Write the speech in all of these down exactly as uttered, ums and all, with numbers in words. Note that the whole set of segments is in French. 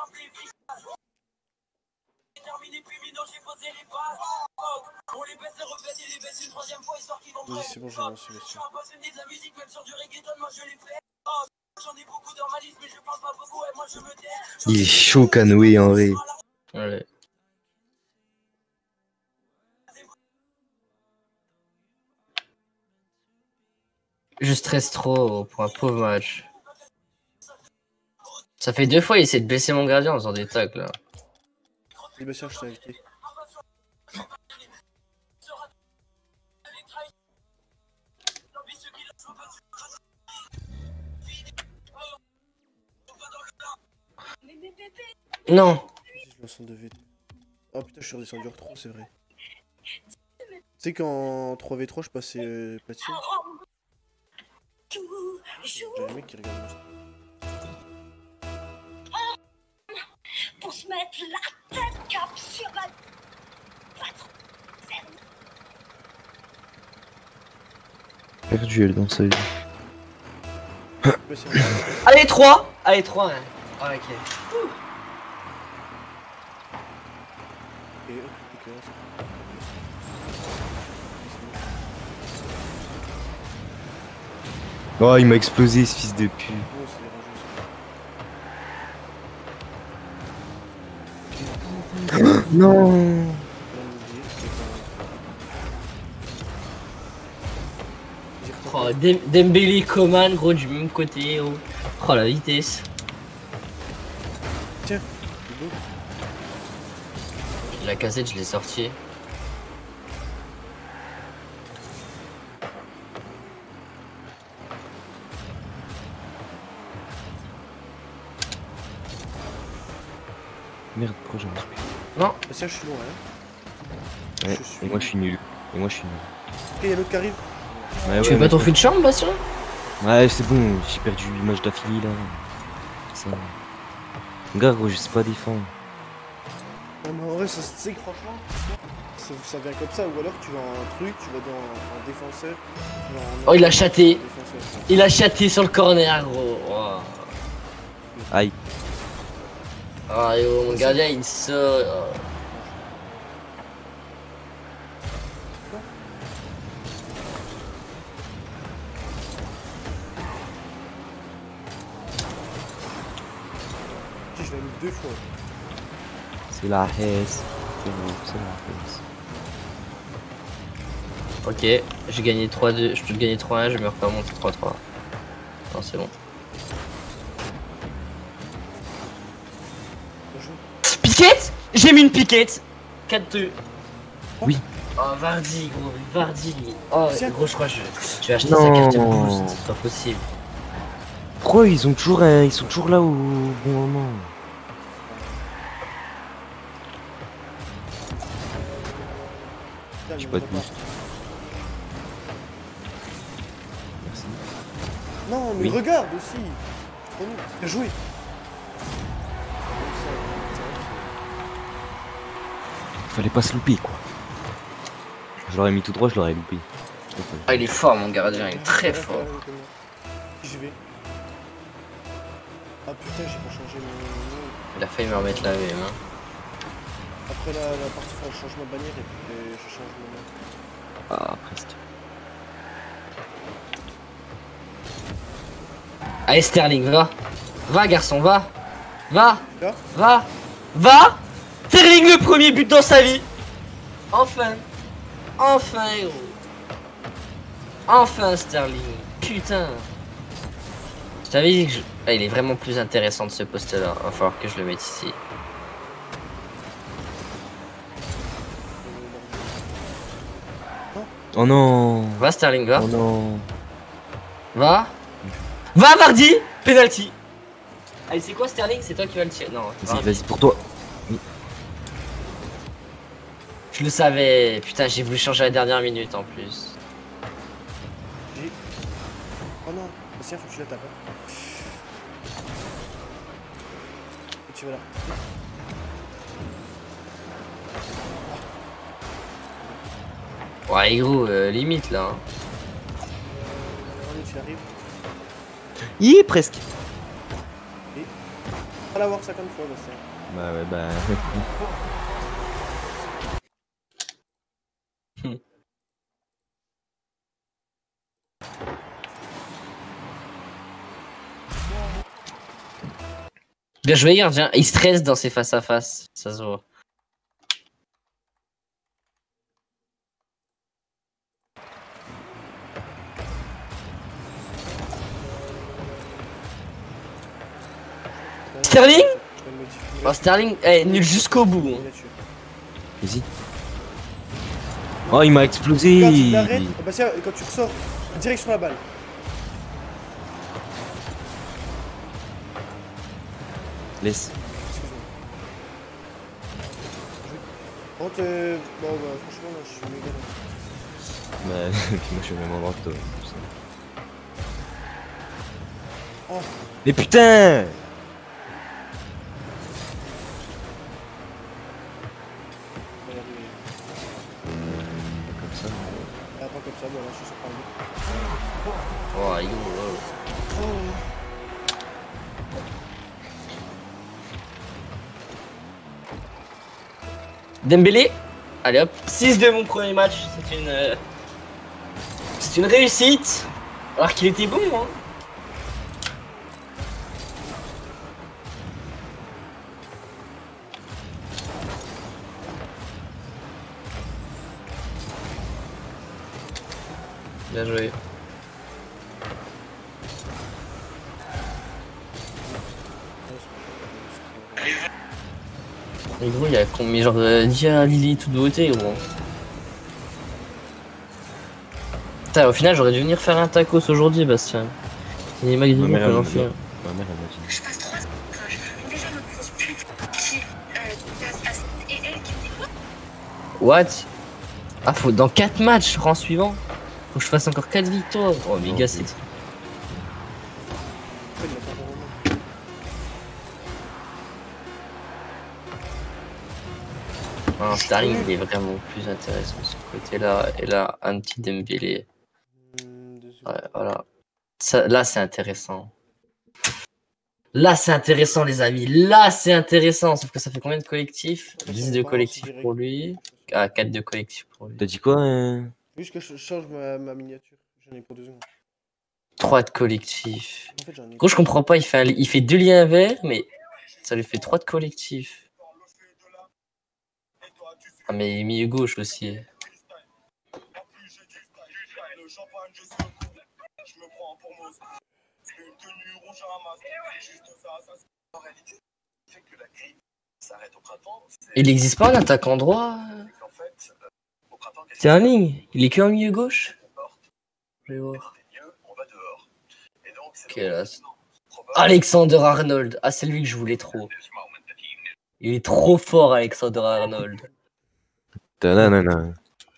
Vas-y, c'est bon, j'ai lancé aussi. Il est chaud, Canoë, en vrai. Ouais. Je stresse trop pour un pauvre match. Ça fait deux fois il essaie de blesser mon gardien en faisant des tacles là. Oui, bah, je t'ai invité. Non. Je lance en deux v trois. Oh putain, je suis redescendu hors trois, c'est vrai. Tu sais qu'en trois v trois, je passais euh, platine. J'ai le mec qui regarde mon stream. Pour se mettre la tête cap sur la... Perdu elle dans sa vie. Allez trois. Allez trois hein. Ah, ok. Et hop, ok, c'est bon. Oh, il m'a explosé ce fils de pute. Bon, c'est rangé, Non. Oh, Dem Dembélé, Coman, gros du même côté. Oh, oh la vitesse. Tiens, c'est beau. La cassette, je l'ai sorti. Merde, pourquoi j'ai inspiré? Non. Bah, tiens, je suis loin, hein. Ouais, Je suis- et moi je suis nul. Et moi je suis nul. Et y'a l'autre qui arrive. Ouais, Tu ouais, fais pas mais ton je- fil de chambre, Bastien? Ouais, c'est bon, j'ai perdu huit matchs d'affilée là. Ça. Gars, gros, je sais pas défendre. Non, mais en vrai, ça, tu sais que franchement, ça, ça vient comme ça. Ou alors tu vas en un truc, tu vas dans un défenseur. tu vas en- Oh, il a chaté. défenseur. Il a chaté sur le corner, gros. Oh, Aïe. oh yo, mon gardien, il sort. Oh. Si, je l'ai mis deux fois. C'est la Hesse. C'est bon, c'est la Hesse. Ok, j'ai gagné trois deux, je te gagnais trois un, je me refais monter trois trois. Non, c'est bon. Piquette. J'ai mis une piquette. quatre deux. Oui. Oh, Vardy, gros, Vardy. Oh, Tiens. gros, je crois que je, je vais acheter Non. sa carte boost. C'est pas possible. Pourquoi ils ont toujours, euh, ils sont toujours là au bon moment? Putain, J'ai il pas me de voit boost. Merci. Non, mais Oui. regarde aussi. Trop nul. Bien joué. Fallait pas se louper quoi. Je l'aurais mis tout droit, je l'aurais loupé. Ah, il est fort, mon gardien, il est très fort. J'y vais. Ah putain, j'ai pas changé mon nom. Il a failli me remettre la V M. Hein. Après la, la partie, il faut un changement de bannière et puis euh, je change mon nom. Ah, presque. Allez, Sterling, va. Va, garçon, va. Va. Là Va. Va. Sterling, le premier but dans sa vie. Enfin. Enfin, héros. Enfin, Sterling. Putain. Je t'avais dit que je... ah, il est vraiment plus intéressant de ce poste-là. Va falloir que je le mette ici. Oh non. Va, Sterling, va. Oh non. Va. Va, Vardy. Penalty. Allez, c'est quoi, Sterling? C'est toi qui vas le tirer. Non, Vas-y, Vardy. vas-y pour toi. Je le savais. Putain, j'ai voulu changer à la dernière minute en plus. J'ai. Oh non, Bastien, faut que tu la tapes. Hein. Et tu vas là. Ouais, gros, euh, limite là. Hein. Allez, tu arrives. Il est presque. Pas l'avoir cinquante fois, Bastien. Bah ouais, bah. Bien joué, gardien. Il stresse dans ses face à face. Ça se voit. Sterling? Je vais le modifier. Oh, Sterling, eh, nul jusqu'au bout. Miniature. Vas-y. Oh, il m'a explosé. Quand tu l'arrêtes, oh, Bastien, quand tu ressors, direct sur la balle. Laisse. Excuse-moi. Bon, t'es... Bon, bah, franchement, là, je suis méga là. Bah, moi je suis vraiment dans toi. Oh, Mais putain! regardez. Comme ça. Ah, pas comme ça, bon, là, je suis sur parler. Oh, yo, oh. Dembélé. Allez hop. six deux mon premier match. C'est une... euh, C'est une réussite. Alors qu'il était bon, hein. Bien joué. Mais gros, il y a combien genre euh, Dia, Lily, toute beauté, gros. Putain, au final, j'aurais dû venir faire un tacos aujourd'hui, Bastien. Il est Ma magnifique, mère, elle j'en m'a fais. dit. Ma mère, elle m'a dit. Je passe trois ans. Enfin, je- déjà, ma grosse pute qui. Euh, et elle qui me dit quoi? What? Ah, faut dans quatre matchs, rang suivant. Faut que je fasse encore quatre victoires. Oh, mais Non, gars, oui. c'est. Après, il m'a pas vraiment. Ah, Sterling, il est vraiment plus intéressant de ce côté-là. Et là, un petit Dembélé. Hmm, deux secondes. Ouais, voilà. Ça, là, c'est intéressant. Là, c'est intéressant, les amis. Là, c'est intéressant. Sauf que ça fait combien de collectifs? dix de collectifs pour lui. Ah, quatre de collectifs pour lui. T'as dit quoi hein? Juste que je change ma, ma miniature. J'en ai pour deux secondes. trois de collectifs. En fait, j'en ai. Gros, je comprends pas. Il fait, un- il fait deux liens verts, mais ça lui fait trois de collectifs. Ah, mais milieu gauche aussi. Il n'existe pas un attaquant droit? C'est un ligne. Il est que en milieu gauche? Je vais voir. Ok, là. Alexander Arnold. Ah, c'est lui que je voulais trop. Il est trop fort, Alexander Arnold. Ta-na-na-na.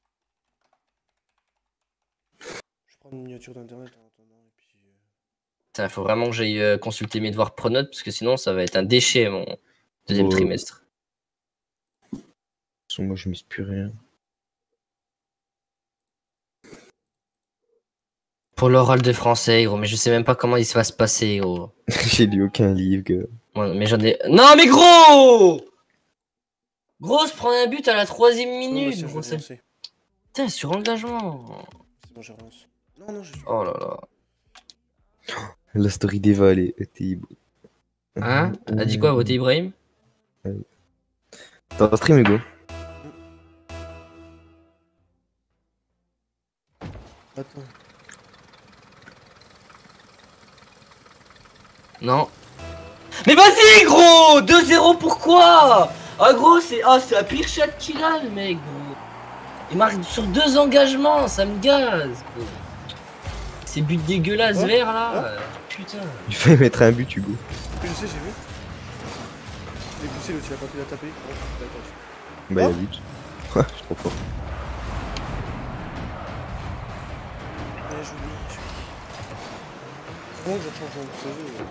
Je prends une miniature d'internet en attendant. Et puis. euh, Putain, faut vraiment que j'aille euh, consulter mes devoirs pronotes parce que sinon ça va être un déchet mon deuxième Oh. trimestre. De toute façon, moi je mise plus rien. Pour l'oral de français, gros, mais je sais même pas comment il va se passer, gros. J'ai lu aucun livre, gars. Ouais, mais j'en ai. Non, mais gros! Gros, se prendre un but à la troisième Non, minute, Bastien, je gros. vais c'est- relancer. Putain, sur engagement. C'est bon, je relance. Non, non, je. Oh là là. La story d'Eva, elle est terrible. Hein? Elle a dit quoi, voter Ibrahim? T'as un stream, Hugo? Attends. Non. Mais vas-y, gros! deux zéro, pourquoi? Ah, gros, c'est ah, c'est la pire chatte qu'il a, le mec, gros. Il marque sur deux engagements, ça me gaze, gros. Ces buts dégueulasses Oh, verts là, oh. euh, putain. Il fallait mettre un but, Hugo. Je sais, j'ai vu. Je l'ai poussé, l'autre, il a pas pu la taper. Oh, d'accord. Bah, il y a Oh. but. Je suis trop fort. Ouais, je oublie. Bon, je change mon C V.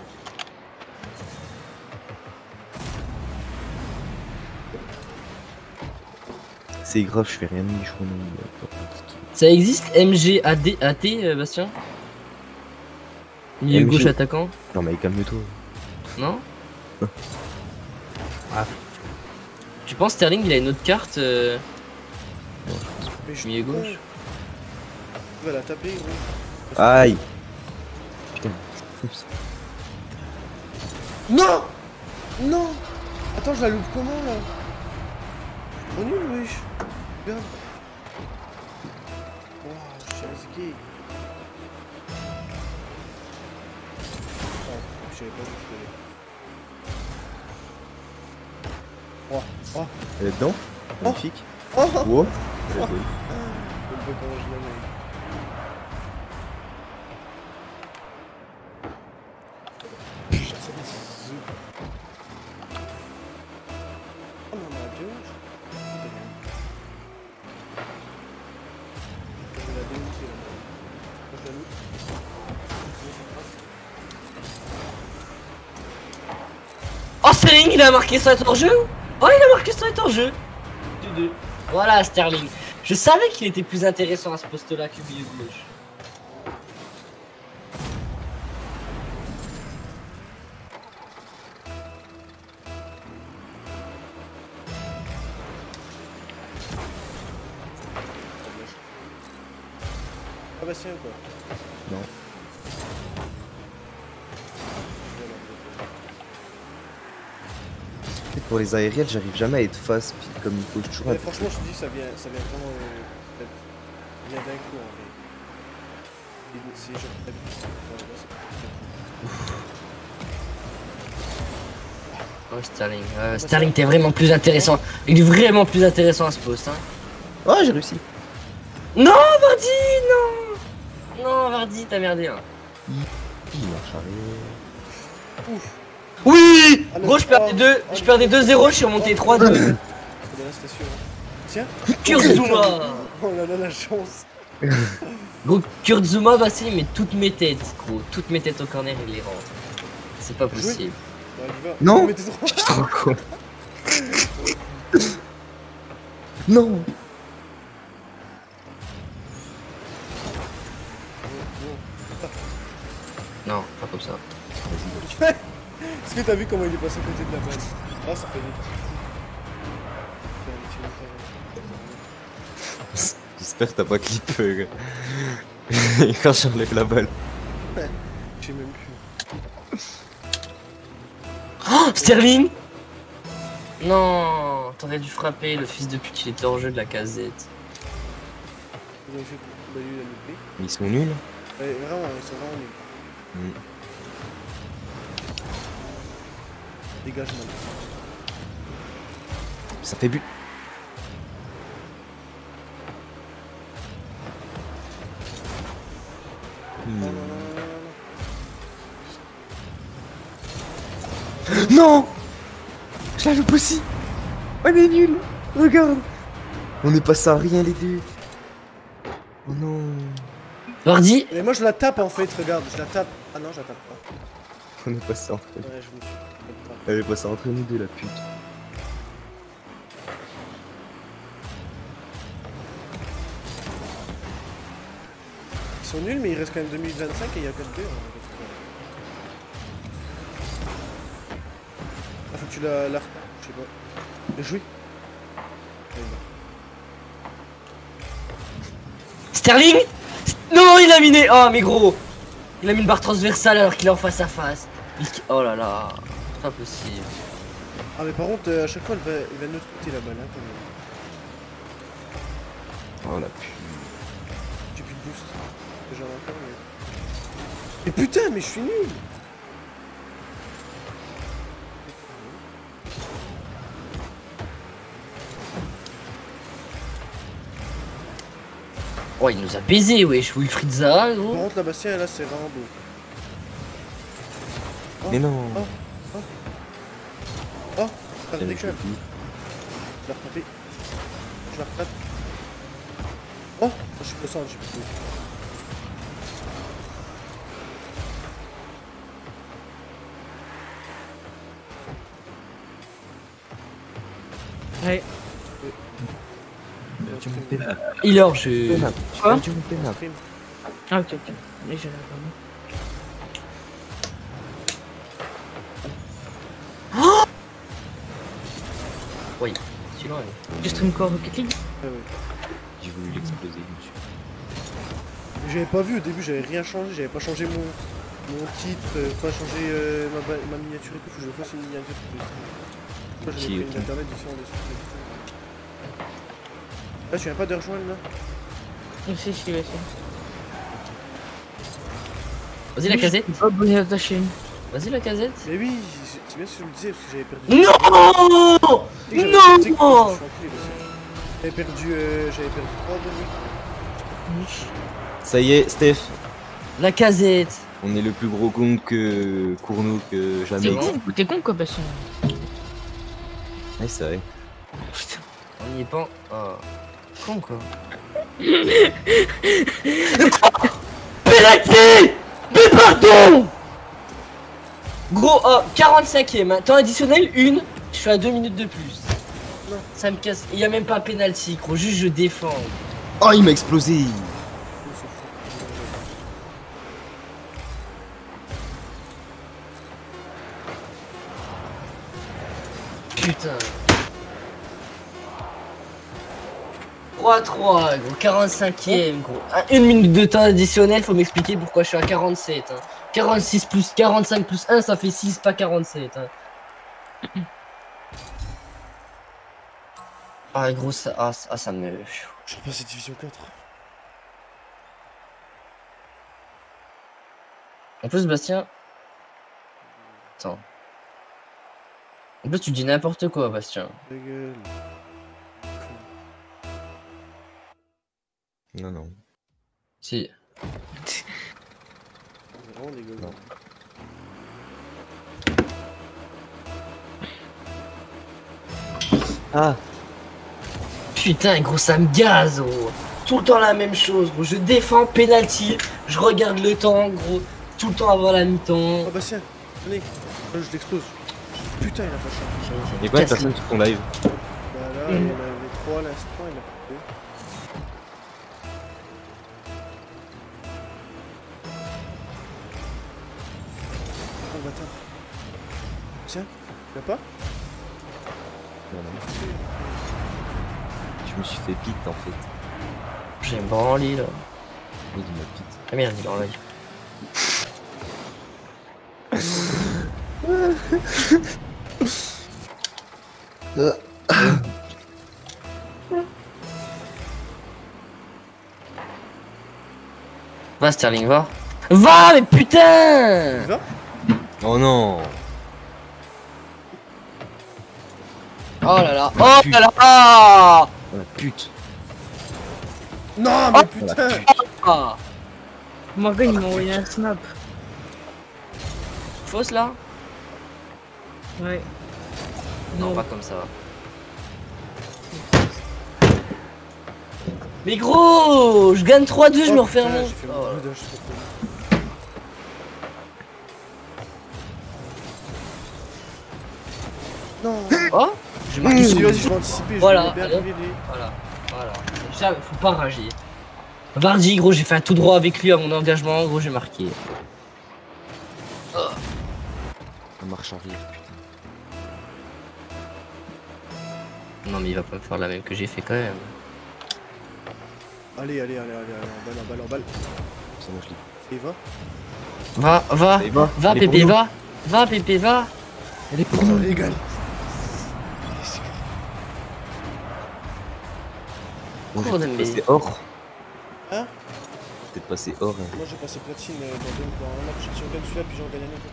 C'est grave, je fais rien de nichon. Ça existe M G A D A T, euh, Bastien? Milieu M G. gauche attaquant? Non, mais calme-toi. Non? Ah, Tu penses Sterling il a une autre carte euh... Mais je milieu gauche? Tu vas la taper, gros. aïe. Putain. Non. Non. Attends, je la loupe comment là? Oh nul, wesh. Regarde. Waouh, je suis risqué. Oh, je savais pas où je faisais. Oh, oh, Elle est dedans. Oh. Magnifique. oh, oh. Wow. Je sais pas comment je la mets. Oh non, mais adieu. Je vais la démonter là. Je la loupe. Oh Sterling il a marqué ça être en jeu. Oh il a marqué ça être en jeu. deux deux. Voilà Sterling. Je savais qu'il était plus intéressant à ce poste là que milieu gauche. Ah Bastien ou quoi? Non. Pour les aériennes, j'arrive jamais à être face puis comme il faut. Je suis toujours Ouais, à- franchement, je te dis, ça vient, ça vient vraiment. Euh, ça vient d'un coup en vrai. Et C'est genre. Ouais, là, c'est- Oh Sterling. Euh, Sterling t'es vraiment plus intéressant. Il est vraiment plus intéressant à ce poste hein. Oh, j'ai réussi. Non Vardy non. Non Vardy t'as merdé hein. Il marche arrière. Ouf! Oui. Ah, le- Gros je perdais oh, deux. oh, Je perdais deux zéro, je suis remonté trois deux. Faut de là, c'était sûr. Tiens! Kurzuma. Oh là là, la chance! Gros Kurzuma Bassi met toutes mes têtes gros. Toutes mes têtes au corner il les rentre. C'est pas Joué. possible. Bon, il y va. Non. Mais t'es trop. Je suis trop con. Non. Non, pas comme ça. Est-ce que t'as vu comment il est passé à côté de la balle? Ah, ça fait vite. J'espère que t'as pas clippé. Quand j'enlève la balle. Je sais même plus. Oh Sterling. Non, t'aurais dû frapper, le fils de pute il était hors jeu de la casette. Ils ont fait. Bah, lui, il a loupé. Ils sont nuls. Ouais, vraiment, ils sont vraiment nuls. Mm. Dégage, man. Ça fait but. Non, non, Hmm. non, non, non. Non. Je la loupe aussi. On est nuls. Regarde. On est passé à rien les deux. Oh non. Vardy. Mais moi, je la tape en fait, regarde, je la tape. Ah non, je la tape pas. On est passé entre Ouais, je me suis. Elle est passée entre nous deux la pute. Ils sont nuls, mais il reste quand même deux minutes vingt-cinq et il y a que deux. Hein. Ah, faut que tu la. la... Je sais pas. Bien joué. Sterling. Non, il a miné. Oh mais gros. Il a mis une barre transversale alors qu'il est en face à face. Il... Oh là là. C'est pas possible. Ah, mais par contre, euh, à chaque fois, elle va, elle va de notre côté la balle, hein, quand même. Oh la pute. J'ai plus de boost. J'en ai encore, mais. Mais putain, mais je suis nul! Oh, il nous a baisé, wesh. Wilfried Zaha, Par gros. contre, la Bastien, là, c'est vraiment beau. Oh, Mais non. Oh, oh. Oh, t'as Tiens, des je cœurs. l'ai plus. Je la retape. Je la retape. Oh, je suis concentré, j'ai plus de boost. Ouais. Tu me fais mal. Il est hors jeu. Tu me fais mal. Quoi Tu me fais mal. Stream. Ah, ok, ok. Mais je l'ai Oui, tu l'as. Je stream quoi Rocket League? Ah ouais. J'ai voulu l'exploser, monsieur. J'avais pas vu au début, j'avais rien changé, j'avais pas changé mon, mon titre, euh, pas changé euh, ma, ba- ma miniature et tout, faut que je fasse une miniature pour le stream. Moi j'avais Ok, pris ok. une internet différente dessus. Là tu viens pas de rejoindre là? Si, si, si, si. Vas-y la casette. Oh, abonné à ta chaîne. Vas-y la casette. Mais oui, c'est c'est bien ce que je me disais parce que j'avais perdu. Non. Tu sais que j'avais- Non. tu sais que je suis enculé, parce que J'avais perdu, euh, j'avais perdu trois abonnés. Ça y est, Steph, La casette. on est le plus gros con que Cournot que T'es jamais. bon. con, t'es con quoi, Bastien? Ouais, c'est vrai. Putain. On y est pas. Oh. Con quoi. Pénalty. Mais pardon. Gros, oh, quarante-cinquième, hein. Temps additionnel, une. Je suis à deux minutes de plus. Non. Ça me casse. Il y a même pas un penalty, gros. Juste je défends. Oh, il m'a explosé. Ils sont fous. Putain. trois à trois, gros. quarante-cinquième, gros. Ah, Une minute de temps additionnel, faut m'expliquer pourquoi je suis à quarante-sept. Hein. quarante-six plus quarante-cinq plus un, ça fait six, pas quarante-sept. Hein. Ah, gros, ça, ah, ça- ah, ça me. Je repasse à division quatre. En plus, Bastien. Attends. En plus, tu dis n'importe quoi, Bastien. Ta gueule. Non, non. Si. On est vraiment dégueulasse. Ah, Putain, gros, ça me gaze, gros. Tout le temps la même chose, gros. Je défends penalty, je regarde le temps, gros. Tout le temps avant la mi-temps. Oh Bastien, allez, je l'explose. Putain, il a pas changé. il y a combien de Casse- personnes sur ton live? Bah là, il y en avait trois à l'instant, il a pas fait. Oh bâtard. Tiens, il a pas? Non, non. Je me suis fait pite en fait. J'ai une branlie, là. Il m'a pite. Ah merde, il est en live. Va, Sterling, va. Va, mais putain! Il va? Oh non. Oh là là, oh là là! Ah, Oh la pute. Non, mais putain! ah. Morgan, il m'a envoyé un snap. Fausse là? Ouais. Non, Non. pas comme ça. Mais gros, je gagne trois deux, je Oh, me refais un putain, monde. j'ai fait mon Oh. boudin, je sais pas. Non! Oh, je marque Vas-y, sur- vas-y, je vais anticiper, je Voilà, vais bien allez. arriver. Voilà, voilà. Ça, faut pas rager. Vardy, gros, j'ai fait un tout droit avec lui à mon engagement, gros, j'ai marqué. La marche arrière, putain. Non, mais il va pas me faire la même que j'ai fait quand même. Allez, allez, allez, allez, allez, en balle, en balle, en balle. C'est bon, je l'ai. Et va. Va, va, Allez, va. va, Allez, Pépé, pour nous. va. Va, Pépé, va. Elle est pour On nous. régale. Bon, je Cours vais de peut-être mes- passer or. Hein? Peut-être passer or. hein. Moi j'ai passé platine euh, dans, deux, dans un match, si on gagne celui-là puis j'en gagne un autre.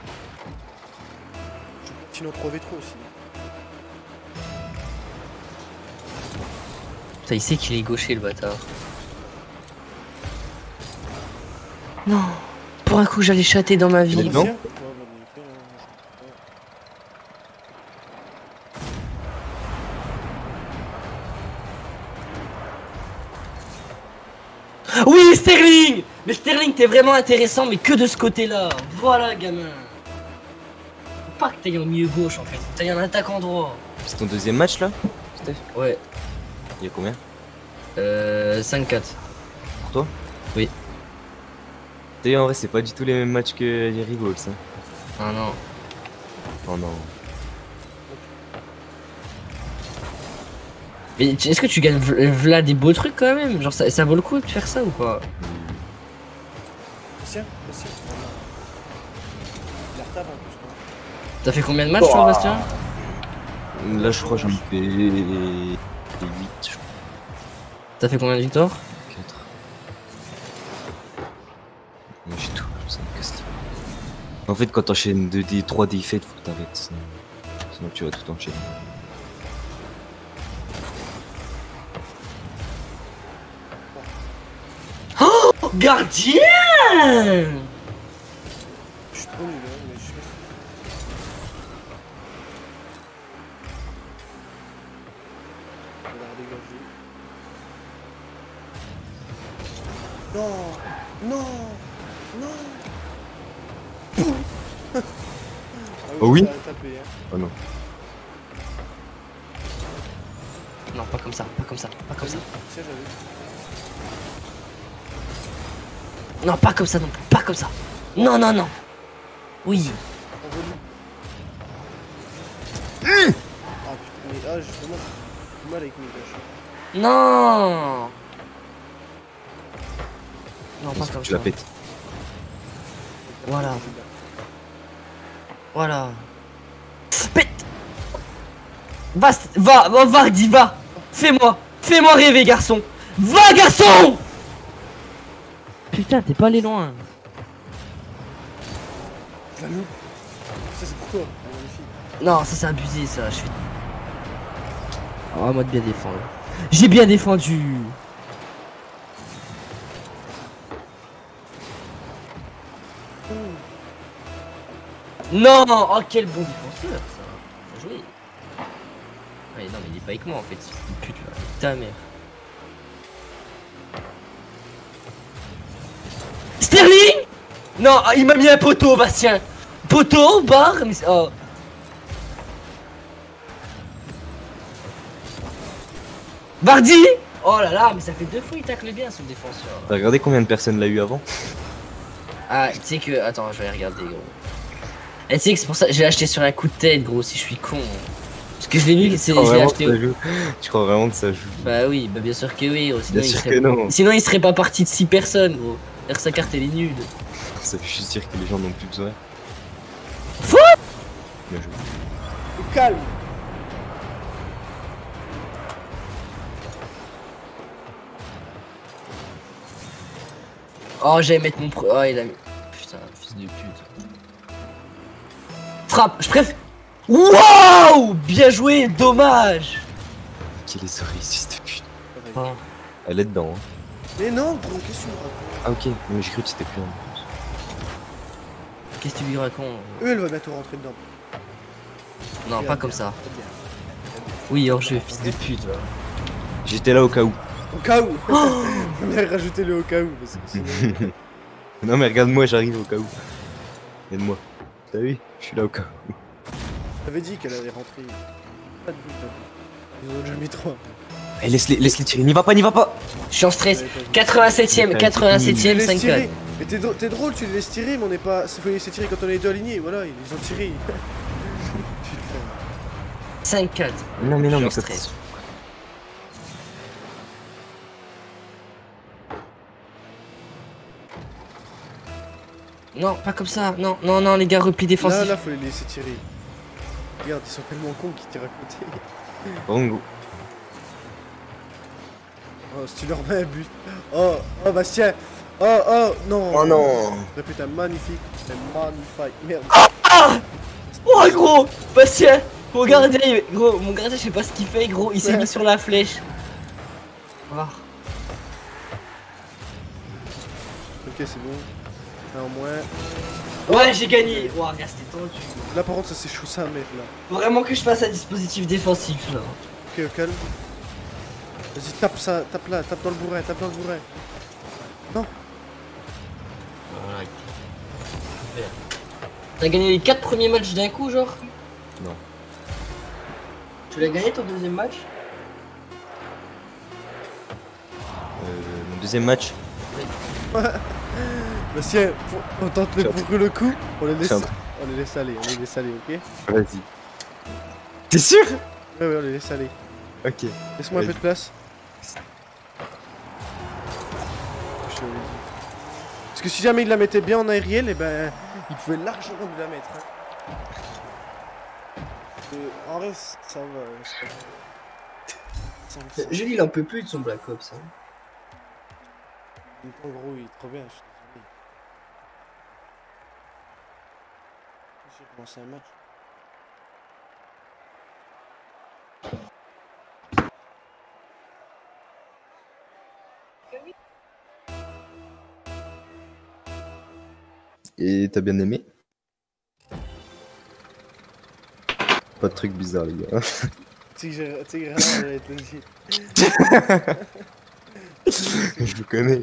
Je platine en trois v trois aussi. Putain, il sait qu'il est gaucher, le bâtard. Non. Pour un coup, j'allais chatter dans ma Il est vie. dedans? Tiens. Ouais, bah, nickel, hein, Oui, Sterling. Mais Sterling, t'es vraiment intéressant, mais que de ce côté-là. Voilà, gamin. Faut pas que t'ailles en milieu gauche, en fait. Faut que t'ailles en attaquant droit. C'est ton deuxième match là, Steph? Ouais. Il y a combien? Euh... cinq quatre. Pour toi? Oui. T'as vu, en vrai, c'est pas du tout les mêmes matchs que les Revolts. Hein. Ah non. Oh non. Mais tu- est-ce que tu gagnes v- v'là des beaux trucs quand même? Genre ça, ça vaut le coup de faire ça ou pas? Bastien, Bastien. Il est en retard en plus, toi. T'as fait combien de matchs toi Bastien? Là, je crois que j'en ai fait huit. T'as fait combien de victoires? quatre. Mais j'ai tout, ça me casse les- En fait, quand t'enchaînes deux D, trois défaites, faut que t'arrêtes. Sinon... sinon tu vas tout enchaîner. Oh, gardien! Je suis trop nul, hein, mais je suis. On va la redégager. Non! Non! Non! Ah Oh oui? ça a tapé, hein. Oh non. Non, pas comme ça, pas comme ça, pas comme ça. Tiens, j'avais. Non, pas comme ça non plus, pas comme ça. Non, non, non. Oui. Envoie-lui. Ah putain, mais ah, justement, j'ai mal avec mes gâches. Non. Non, pas Parce que comme tu ça. la pètes. Voilà. Voilà. Pète. Va, va, va, Vardy, va. Fais-moi, fais-moi rêver, garçon. Va, garçon. Putain, t'es pas allé loin. Je la loupe. Ça, c'est pour toi, magnifique. Non, ça c'est abusé, ça. Je suis. Oh, moi de bien défendre. J'ai bien défendu. Non. Oh, quel bon défenseur, ça. Bien joué. Ah, non, mais il est pas avec moi en fait. C'est une pute là. Ta mère. Sterling. Non, il m'a mis un poteau, Bastien. Poteau, barre, mais oh. Vardy. Oh là là, mais ça fait deux fois il tacle bien son défenseur. T'as regardé combien de personnes l'a eu avant? Ah, tu sais que... Attends, je vais regarder, gros. Et tu sais que c'est pour ça que j'ai acheté sur un coup de tête, gros, si je suis con. Parce que je l'ai vu, c'est... Tu crois Je l'ai vraiment acheté... que ça joue? Tu crois vraiment que ça joue? Bah oui, bah bien sûr que oui, gros. Sinon, Bien il sûr serait... que non. Sinon il serait pas parti de six personnes, gros. D'ailleurs, sa carte elle est nulle. Ça veut juste dire que les gens n'ont plus besoin. Fou. Bien joué. Calme. Oh, j'allais mettre mon... pro- Oh, il a mis... Putain, fils de pute. Frappe, je préfère... Waouh. Bien joué, dommage. Qui les aurait ici, cette pute? Oh. Elle est dedans. Hein. Mais non, gros, qu'est-ce que tu me racontes? Ah ok, mais j'ai cru que c'était plus un. Qu'est-ce que tu lui racontes? Eux, elle va bientôt rentrer dedans. Non, Bien, pas comme bien, ça. très bien. Oui, hors jeu, fils de pute. va. J'étais là au cas où. Au cas où. On a rajouté le au cas où. Parce que sinon... Non mais regarde-moi, j'arrive au cas où. Aide-moi. T'as vu? Je suis là au cas où. J'avais dit qu'elle allait rentrer. Pas de but. hein. Ils ont déjà mis trois. Eh, laisse-les laisse tirer, n'y va pas, n'y va pas! Je suis en stress. J'avais pas vu. quatre-vingt-septième, Tu quatre-vingt-septième, les cinq laisses tirer. codes. Mais t'es dro- t'es drôle, tu les laisses tirer, mais on n'est pas. Il faut les laisser tirer quand on est deux alignés. Voilà, ils ont tiré. Putain. cinq quatre. Non mais non, Je mais suis en ça. stress. Non, pas comme ça. Non, non, non, les gars, repli Là, défensif. là, faut les laisser tirer. Regarde, ils sont tellement cons qu'ils tirent à côté. Rongo. Oh, si tu leur mets un but. Oh, oh, Bastien. Oh, oh, non. Oh non. Oh, putain, magnifique. C'est magnifique. Merde. Oh, gros, Bastien. Mon gardien, il- gros, mon gardien, je sais pas ce qu'il fait, gros. Il s'est Ouais. mis sur la flèche. Oh. Ok, c'est bon. Un en moins. Ouais, j'ai gagné. Oh, regarde, c'était tendu. Là, par contre, ça c'est chaud sa mère là. Faut vraiment que je fasse un dispositif défensif, là. Ok, au calme. Vas-y, tape ça, tape là, tape dans le bourrin, tape dans le bourrin. T'as gagné les quatre premiers matchs d'un coup, genre? Non. Tu l'as gagné ton deuxième match? Euh, mon deuxième match. Bastien, faut- on tente le Je suis en pour le coup. On les laisse, Je suis en train- on les laisse aller, on les laisse aller, ok? Vas-y. T'es sûr? Ouais, ouais, on les laisse aller. Ok. Laisse-moi un peu Vas-y. de place. Je te l'avais dit. Parce que si jamais il la mettait bien en aériel, et ben il pouvait largement nous la mettre. Hein. Euh, en vrai, ça va. Ça va. Ça me semble. Julie, il en peut plus de son Black Ops. Hein. En gros, il est trop bien, je suis désolé. J'ai commencé un match. Et t'as bien aimé? Pas de trucs bizarres, les gars. Tu sais que j'ai- tu sais que rien j'allais te le dire. Je vous connais.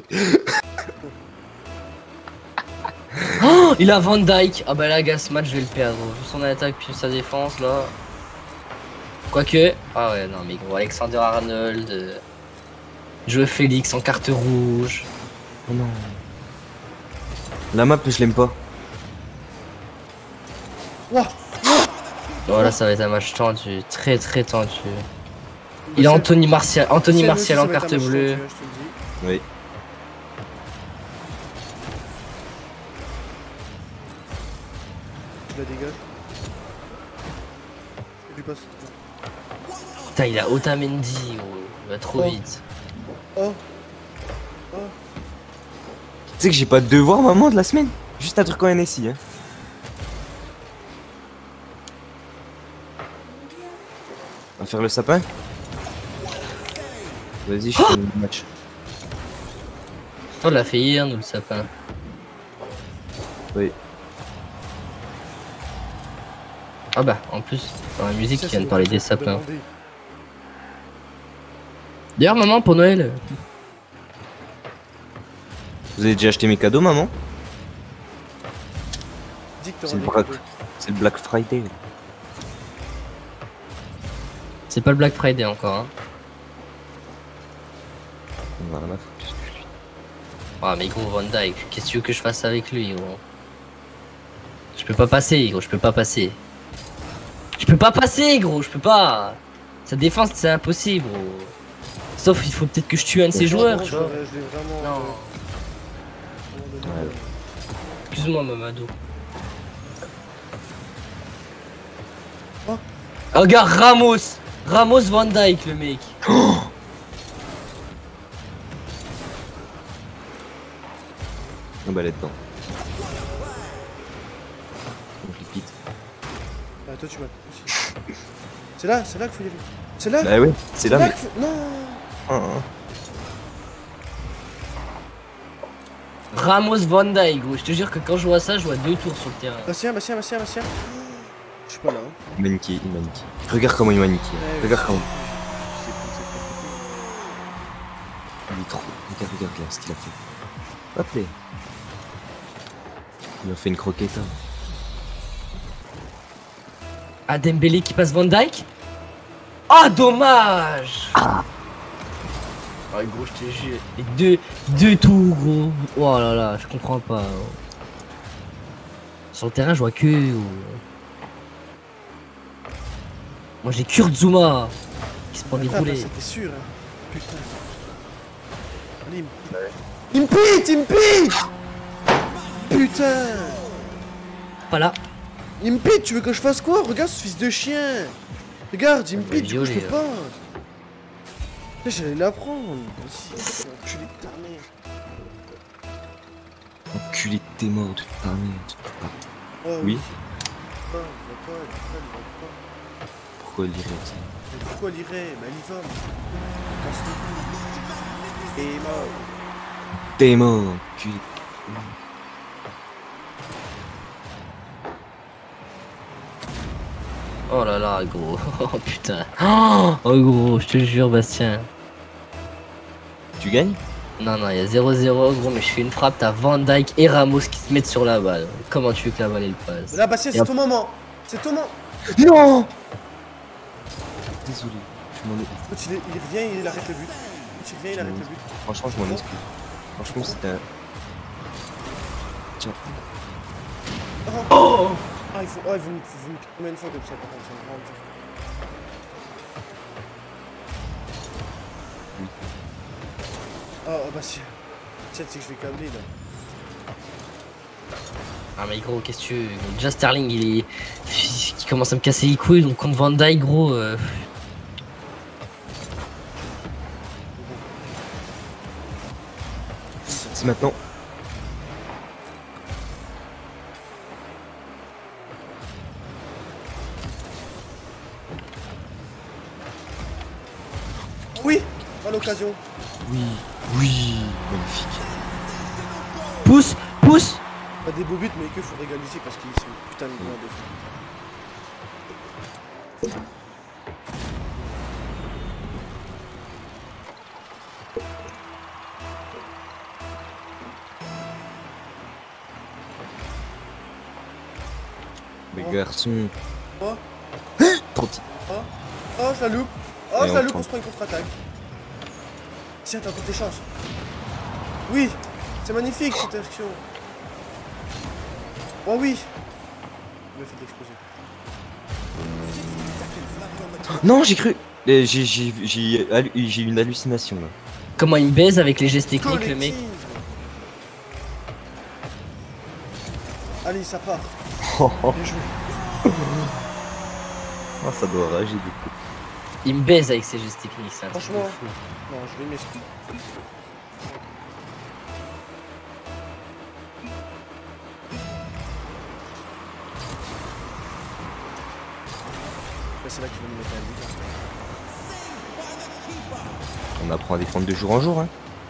Oh, il a Van Dyke. Ah bah là, gars, ce match, je vais le perdre. Vu son attaque puis sa défense, là. Quoique. Ah ouais, non, mais gros, Alexander Arnold. Euh... Joe Félix en carte rouge. Oh non. La map, je l'aime pas. Ouah. Voilà, ça va être un match tendu. Très, très tendu. Il a Anthony Martial, Anthony Martial Martial aussi, en ça va être un carte match bleue. tendu, hein, je te le dis. Oui. Je la dégage. Je lui passe. Putain, il a Otamendi, gros. Il va trop Oh. vite. Oh. Tu sais que j'ai pas de devoir, maman, de la semaine? Juste un truc en N S I, hein. On va faire le sapin? Vas-y, je fais le match. On l'a fait hier, nous, le sapin. Oui. Ah bah, en plus, dans la musique, Ça, il ça vient de nous parler fait des sapins. demander. D'ailleurs, maman, pour Noël, Vous avez déjà acheté mes cadeaux, maman? Dis que t'auras C'est le des Black, cadeaux. c'est le Black Friday. c'est pas le Black Friday encore, hein. Voilà, faut plus que lui. Ah, mais gros, Van Dyke, qu'est-ce que tu veux que je fasse avec lui, gros? Je peux pas passer, gros, je peux pas passer. Je peux pas passer, gros, je peux pas. Sa défense, c'est impossible, gros. Sauf, il faut peut-être que je tue un de ses joueurs, Franchement, tu vois. je l'ai- je l'ai vraiment. Non. euh, vraiment donné, euh, Excuse-moi, Mamadou. Oh. Oh, regarde, Ramos. Ramos Van Dyke, le mec. On va aller dedans. On répite. Bah, toi, tu m'as aussi. C'est là, c'est là qu'il faut y aller. C'est là Bah ouais, c'est là, mais. qu'il faut- Non. Ah, ah. Ramos Van Dyke, gros. Je te jure que quand je vois ça, je vois deux tours sur le terrain. Bastien, Bastien, Bastien, Bastien. Je suis pas là. Hein. Il m'a niqué, il m'a niqué. Regarde comment il m'a niqué. Ouais, Regarde je- comment. je sais pas, c'est Il est trop. Regarde, regarde, regarde ce qu'il a fait. Hop là. Il a fait une croquette. Hein. Ah, Dembélé qui passe Van Dyke. Ah, dommage. Ah, gros, je te jure. Les deux, deux tours, gros. Oh là là, je comprends pas. Sur le terrain, je vois que. Moi, j'ai Kurtzuma qui se prend des Ah, bah, roulés. c'était sûr. Hein. Putain. Allez, il me il me pite, il me pite. Putain. Pas là. Il me pite, tu veux que je fasse quoi? Regarde ce fils de chien. Regarde, il me va pite, du coup je violer, peux pas. Putain, j'allais l'apprendre. Vas-y, enculé de ta mère. Enculé de tes morts, de ta mère. tu peux pas. Oh, Oui. il va pas, il va pas, il va pas, il va pas. Pourquoi il irait ça? Mais pourquoi il irait? Bah, il va. Passe-le. Et mort. T'es mort, enculé. Oh là là, gros. Oh putain. Oh gros, je te jure, Bastien. Tu gagnes? Non, non, il y a zéro zéro, gros, mais je fais une frappe, t'as Van Dyke et Ramos qui se mettent sur la balle. Comment tu veux que la balle elle passe? Là, Bastien, Et c'est hop. ton moment. C'est ton moment. Non! Désolé, je m'en ai... Quand il, est- il revient, il arrête le but. Quand il revient, il arrête le but. Franchement, je m'en excuse. Franchement, c'était un... Tiens. Oh, ah, il faut. Ah, vous me vous me piquez combien de fois comme ça par contre, c'est un grand truc. Oh, oh bah si. Tiens, c'est que je vais câbler là. Ah mais gros, qu'est-ce que tu veux? Déjà Sterling il est... qui commence à me casser les couilles, donc contre Van Dyke gros... Euh... C'est maintenant. Oui, à l'occasion. Oui, oui, magnifique. Pousse, pousse. Pas des beaux buts, mais que faut régaliser parce qu'ils sont putain de grands défis. Les Oh. garçons. Oh, Trop petit. oh, oh, je la loupe. Oh, Et je on la loupe, prend. on se prend une contre-attaque. Tiens, t'as encore tes chances. Oui, c'est magnifique cette action. Oh oui. Il m'a fait exploser. Non, j'ai cru. Euh, J'ai j'ai- j'ai hallu- j'ai eu une hallucination là. Comment il me baise avec les gestes techniques le mec. Collective. Allez, ça part. Oh, Bien joué. ça doit rager du coup. Il me baise avec ses gestes techniques, c'est un truc de Franchement. fou. Non, je vais m'excuser. Bah, c'est là qu'il va nous mettre un but. On apprend à défendre de jour en jour, hein.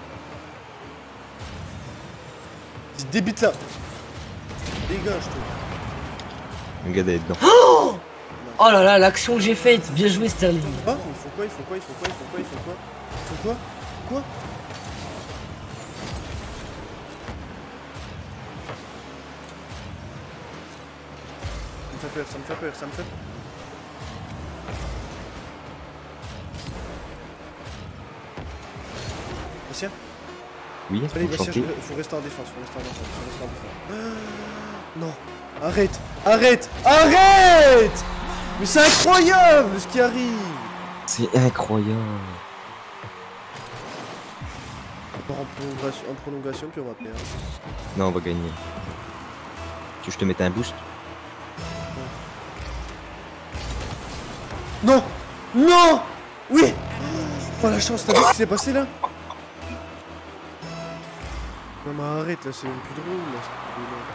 Dis, débite là. Dégage, toi. Un gars d'aller dedans. Oh là là, l'action que j'ai faite, bien joué Sterling. Ah, il faut quoi, il faut quoi, il faut quoi, il faut quoi, il faut quoi Il faut quoi Quoi Ça me fait peur, ça me fait peur, ça me fait peur. Bastien, Oui, allez, faut Bastien, chanter. il faut rester en défense, faut rester en défense, faut rester en défense. Ah, non, arrête, arrête, arrête. Mais c'est incroyable ce qui arrive. C'est incroyable. On part en prolongation, en prolongation puis on va perdre. Non, on va gagner. Tu veux que je te mette un boost? Non, non, oui. Oh la chance, t'as vu ce qui s'est passé là? Non mais arrête là, c'est même plus drôle là. c'est plus drôle.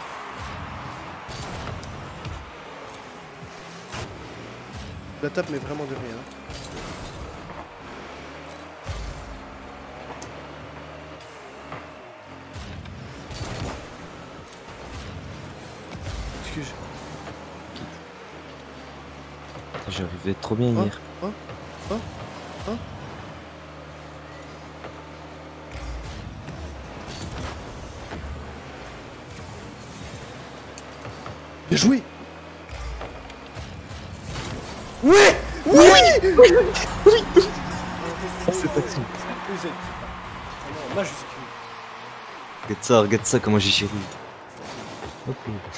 La tape mais vraiment de rien. Excuse. J'arrivais trop bien Hein hier. Hein Hein Hein Bien joué. Oui. Oui. Cette action. Vous êtes. Non, majuscule. Regarde ça, regarde ça, comment j'ai géré. Ok.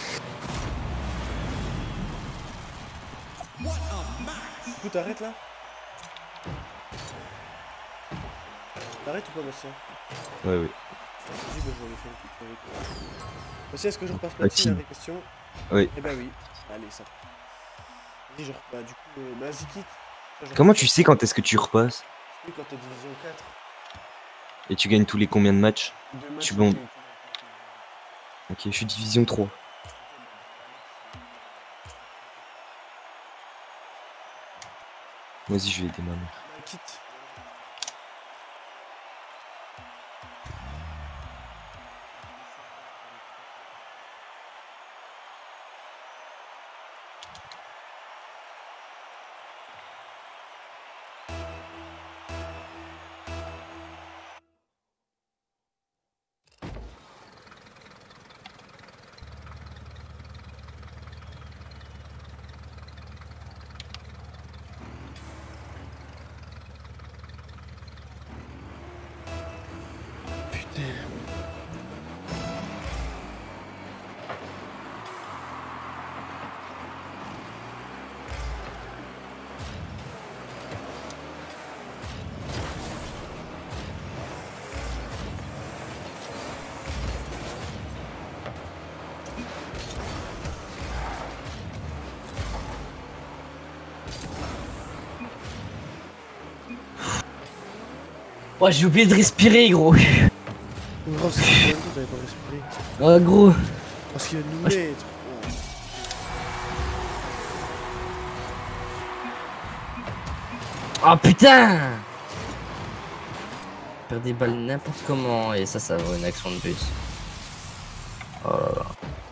Du coup, t'arrêtes là? T'arrêtes ou pas, Bastien? Ouais, ouais. Vas-y, bah, je vais aller faire une petite avec toi. Bastien, est-ce que je repasse La platine team. avec question? Oui. Eh ben oui. Allez, ça. Vas-y, je repasse. Du coup, euh, bah, vas-y, quitte. Ça, je Comment repasse. tu sais quand est-ce que tu repasses? Oui, quand t'es division quatre. Et tu gagnes tous les combien de matchs? Deux matchs, Tu bon- tu- Ok, je suis division trois. Vas-y, je vais aider ma mère. Bah, quitte. Putain. Ouais, j'ai oublié de respirer, gros. Gros, c'est pas tout, t'avais pas respiré. Ouais, gros. Parce qu'il va nous Ah, je- mettre. Oh putain. Faire des balles n'importe comment et ça, ça vaut une action de bus. Oh là là.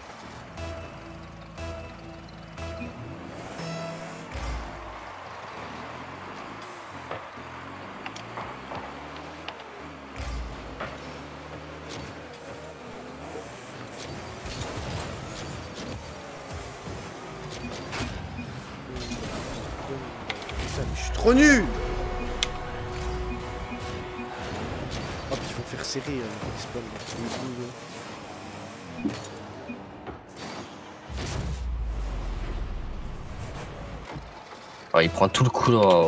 Putain, mais je suis trop nul. Oh, puis il faut faire serrer, hein, quand il spawn. C'est une boule, hein. Oh, il prend tout le couloir.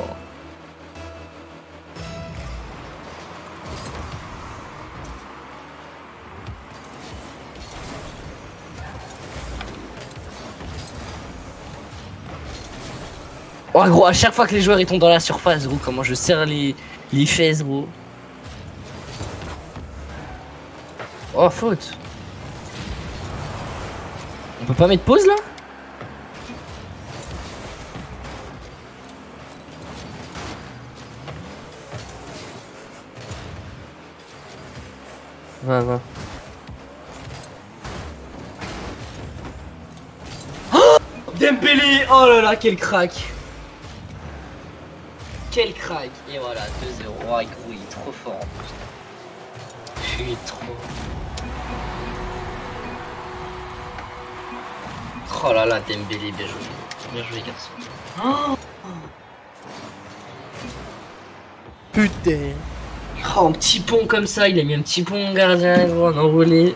Oh gros, à chaque fois que les joueurs ils tombent dans la surface, gros, comment je serre les, les fesses, gros. Oh, faute. On peut pas mettre pause là? Va, va. Oh Dembélé! Oh là là, quel crack! Quel crack! Et voilà, deux zéro. Oh, gros, il est trop fort. Je suis trop... Oh là là, Dembélé, bien joué. Bien joué, garçon. Oh, Putain. oh, un petit pont comme ça, il a mis un petit pont au gardien, gros, en envolé.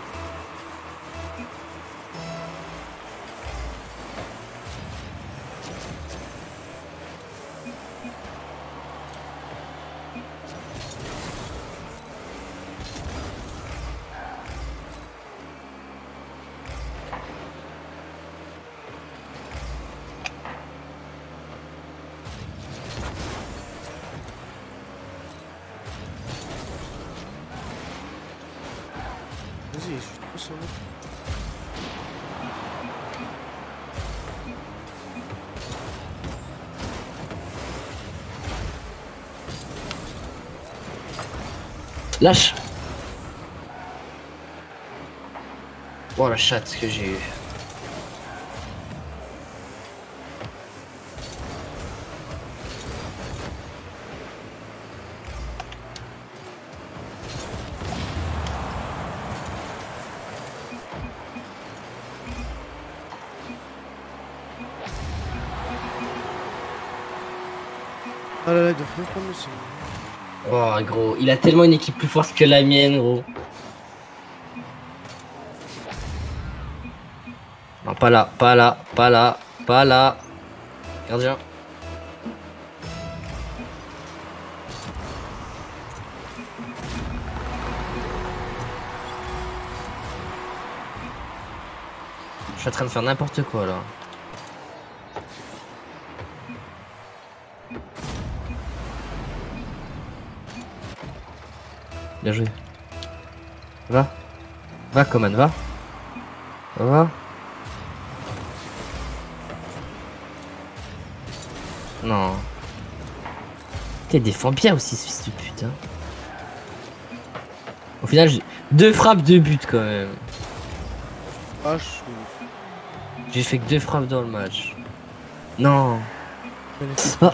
Vas-y, je suis trop sur le. Lâche. Oh la chatte que j'ai eu. Ah là là, il doit faire prendre le son. Oh gros, il a tellement une équipe plus forte que la mienne, gros. Non, pas là, pas là, pas là, pas là. Gardien. Je suis en train de faire n'importe quoi là. Bien joué. Va. Va, Coman, va. Va. Non. T'es défend bien aussi, ce fils de pute. Hein. Au final, j'ai deux frappes, deux buts quand même. Ah, je suis. J'ai fait que deux frappes dans le match. Non. Ah.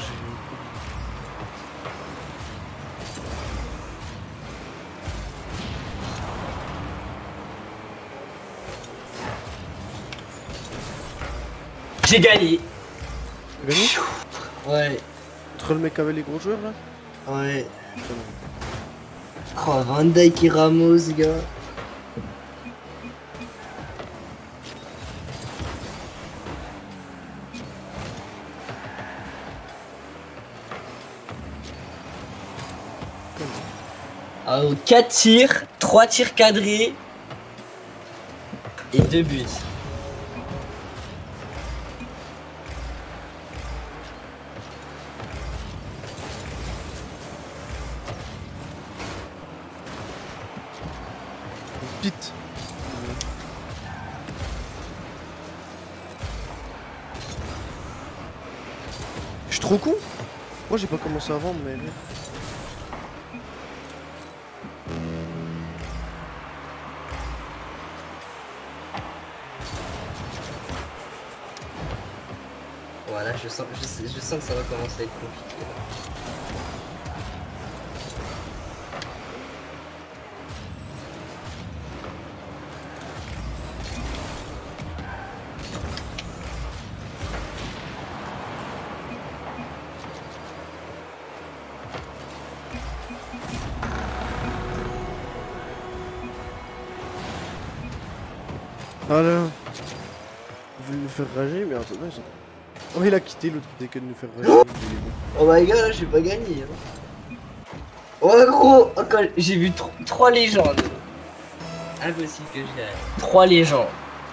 J'ai gagné. T'as gagné? Ouais. Entre le mec avec les gros joueurs là? Ouais. Putain, Oh, Van Dijk et Ramos, gars. Alors, quatre tirs, trois tirs cadrés et deux buts. Pite. Je suis trop con. Moi j'ai pas commencé à vendre mais... Voilà, je sens, je, sais- je sens que ça va commencer à être compliqué. Voilà. Vous voulez nous faire rager mais attendez. ça- Oh il a quitté l'autre dès que de nous faire rager. Oh my god, là, j'ai pas gagné. Hein. Oh gros, encore, j'ai vu tro- trois légendes. Impossible que je gagne. Trois légendes.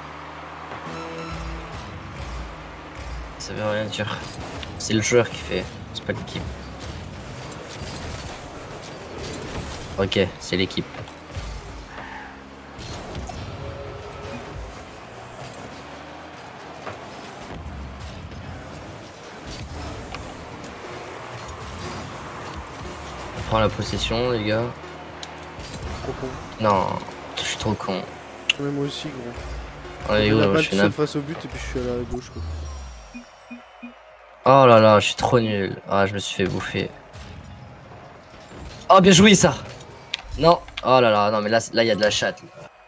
Ça veut rien dire. C'est le joueur qui fait, c'est pas l'équipe. Ok, c'est l'équipe. On prend la possession, les gars. Trop con. Non, je suis trop con. Mais moi aussi gros. Allez, On ouais, a moi, pas je tout suis seul n'importe. face au but et puis je suis à la gauche quoi. Oh là là, je suis trop nul. Ah, je me suis fait bouffer. Oh, bien joué ça. Non. Oh là là, non mais là, là, il y a de la chatte.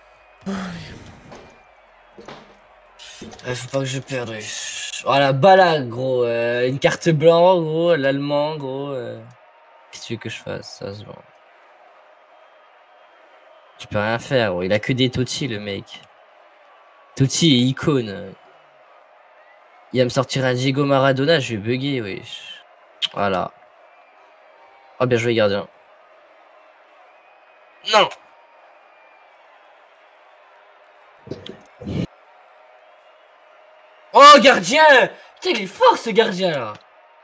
Il faut pas que je perde. oui. Oh la balade, gros. euh, une carte blanche, gros. L'allemand, gros. euh. Qu'est-ce que tu veux que je fasse? Ça se vend. Je peux rien faire, gros. Il a que des Totti, le mec. Totti est icône. Il va me sortir un Diego Maradona, je vais bugger, wesh. Voilà. Oh, bien joué, gardien. Non. Oh, gardien. Putain, il est fort, ce gardien, là.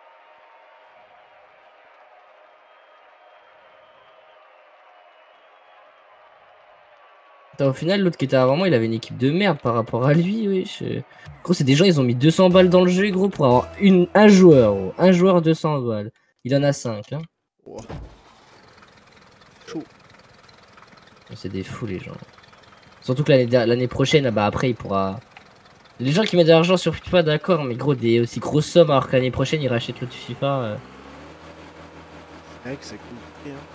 Attends, au final, l'autre qui était avant moi, il avait une équipe de merde par rapport à lui, wesh. Gros, c'est des gens, ils ont mis deux cents balles dans le jeu, gros, pour avoir une, un joueur, gros. Un joueur, deux cents balles. Il en a cinq, hein. Wow. Chaud. C'est des fous, les gens. Surtout que l'année l'année prochaine, ah bah après, il pourra... Les gens qui mettent de l'argent sur FIFA, d'accord, mais gros, des aussi grosses sommes, alors que l'année prochaine, ils rachètent l'autre FIFA. euh. C'est vrai que c'est compliqué hein.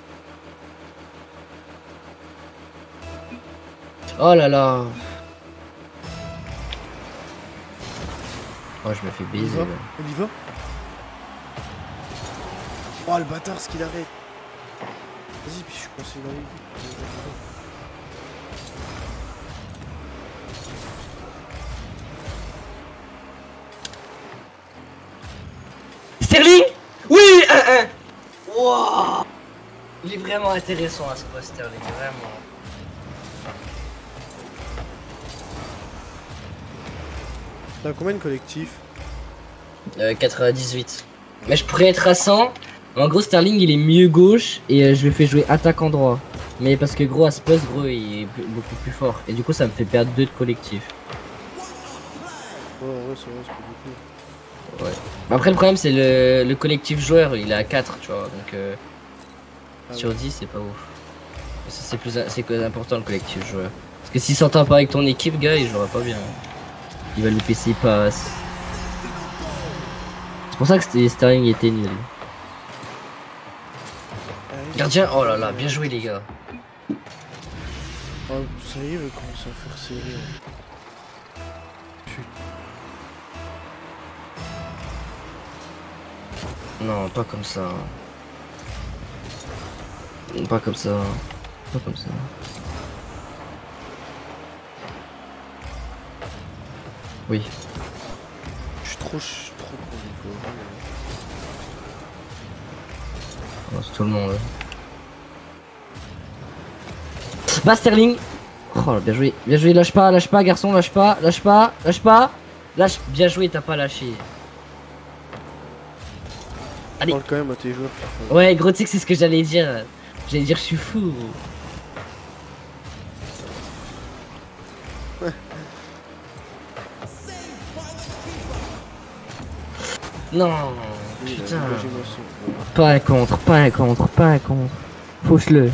Oh là là. Oh, je me fais On y baiser. va là. On y va. Oh le bâtard ce qu'il arrête. Vas-y puis je suis coincé dans les buts. Sterling. Oui, un un. Wow. Il est vraiment intéressant à ce poste, Sterling, vraiment. T'as combien de collectifs? Euh, quatre-vingt-dix-huit. Mais je pourrais être à cent. En gros, Sterling, il est mieux gauche et euh, je le fais jouer attaquant droit. Mais parce que gros, à ce poste, gros, il est b- beaucoup plus fort. Et du coup, ça me fait perdre deux de collectif. Ouais ouais c'est vrai c'est pas beaucoup. Ouais. Mais après, le problème, c'est le, le collectif joueur, il est à quatre, tu vois. Donc, euh, Ah sur ouais. dix, c'est pas ouf. Ça, c'est plus c'est que important le collectif joueur. Parce que s'il s'entend pas avec ton équipe, gars, il jouera pas bien. Il va louper ses passes. C'est pour ça que c'était- Sterling était nul. Allez. Gardien, oh là là, bien joué, les gars. Oh, ça y est, il va commencer à faire serrer. Putain. Non, pas comme ça. Pas comme ça. Pas comme ça. Oui. Je suis trop, je suis trop con des fois. Oh, c'est tout le monde. Bah Sterling. Oh bien joué, bien joué, lâche pas, lâche pas garçon, lâche pas, lâche pas, lâche pas. Lâche, bien joué, t'as pas lâché. Allez. Parle quand même à tes joueurs. FIFA. Ouais gros, tu sais que c'est ce que j'allais dire. J'allais dire je suis fou. Non, Oui, il a putain. engagé Moisson. Bon. Pas un contre, pas un contre, pas un contre. Fauche-le.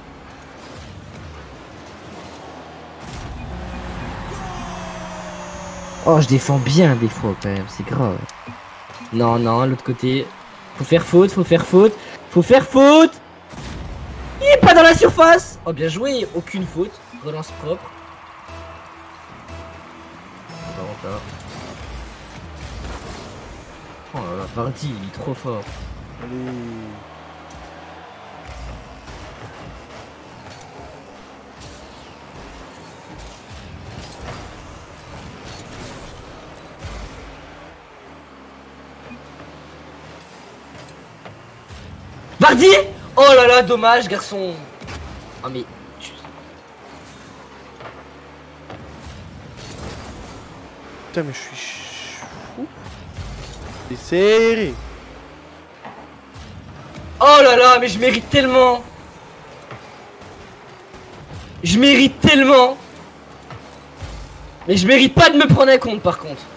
Oh, je défends bien des fois quand même, c'est grave. Non, non, l'autre côté. Faut faire faute, faut faire faute, faut faire faute. Il est pas dans la surface. Oh, bien joué, aucune faute. Relance propre. Attends, attends. Oh là là, Vardy, il est trop fort. Allez. Vardy! Oh là là, dommage, garçon. Ah mais... Putain, mais je suis fou. C'est serré. Oh là là, mais je mérite tellement. Je mérite tellement. Mais je mérite pas de me prendre un compte par contre.